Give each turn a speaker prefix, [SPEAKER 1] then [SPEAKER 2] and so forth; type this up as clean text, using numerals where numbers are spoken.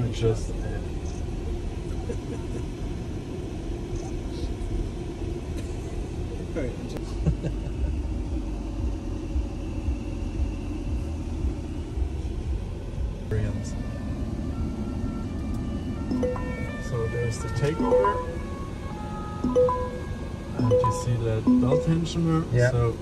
[SPEAKER 1] I just So there's the takeover, and you see that belt tensioner.
[SPEAKER 2] Yeah.
[SPEAKER 1] So